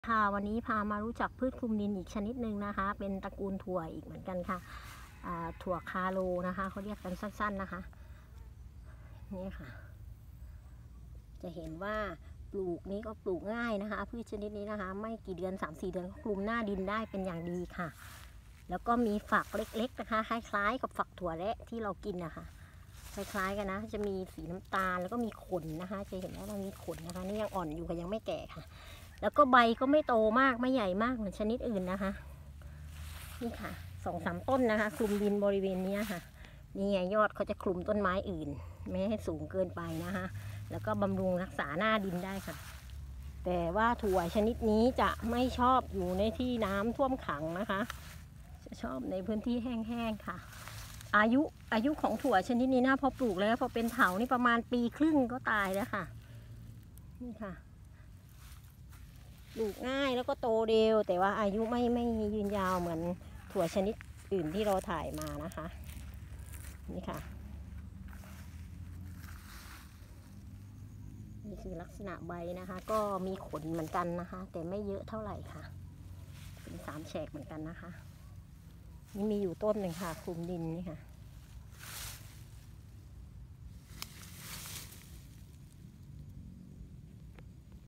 ค่ะวันนี้พามารู้จักพืชคลุมดินอีกชนิดหนึ่งนะคะเป็นตระกูลถั่วอีกเหมือนกันค่ะถั่วคาโลนะคะเขาเรียกกันสั้นๆนะคะนี่ค่ะจะเห็นว่าปลูกนี้ก็ปลูกง่ายนะคะพืชชนิดนี้นะคะไม่กี่เดือน 3-4 เดือนก็คลุมหน้าดินได้เป็นอย่างดีค่ะแล้วก็มีฝักเล็กๆนะคะคล้ายๆกับฝักถั่วแระที่เรากินนะคะคล้ายๆกันนะจะมีสีน้ำตาลแล้วก็มีขนนะคะจะเห็นว่ามันมีขนนะคะนี่ยังอ่อนอยู่ค่ะยังไม่แก่ค่ะแล้วก็ใบก็ไม่โตมากไม่ใหญ่มากเหมือนชนิดอื่นนะคะนี่ค่ะ2-3 ต้นนะคะคลุมดินบริเวณนี้ค่ะนี่ไงยอดเขาจะคลุมต้นไม้อื่นไม่ให้สูงเกินไปนะคะแล้วก็บำรุงรักษาหน้าดินได้ค่ะแต่ว่าถั่วชนิดนี้จะไม่ชอบอยู่ในที่น้ำท่วมขังนะคะจะชอบในพื้นที่แห้งๆค่ะอายุของถั่วชนิดนี้นะพอปลูกแล้วพอเป็นเถานี่ประมาณปีครึ่งก็ตายแล้วค่ะนี่ค่ะปลูกง่ายแล้วก็โตเร็วแต่ว่าอายุไม่ยืนยาวเหมือนถั่วชนิดอื่นที่เราถ่ายมานะคะนี่ค่ะนี่คือลักษณะใบนะคะก็มีขนเหมือนกันนะคะแต่ไม่เยอะเท่าไหร่ค่ะเป็น3 แฉกเหมือนกันนะคะนี่มีอยู่ต้นหนึ่งค่ะคลุมดินนี่ค่ะ